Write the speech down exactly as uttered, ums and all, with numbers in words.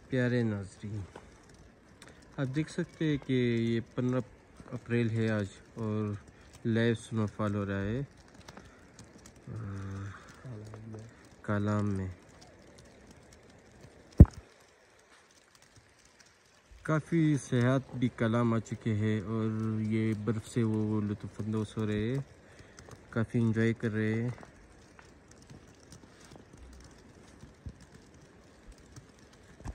प्यारे नाज़रीन, आप देख सकते हैं कि ये पंद्रह अप्रैल है आज और लाइव स्नोफॉल हो रहा है कालाम में। काफ़ी सेहत भी कालाम आ चुके हैं और ये बर्फ़ से वो लुत्फ़ अंदोज़ हो रहे हैं, काफ़ी इंजॉय कर रहे हैं।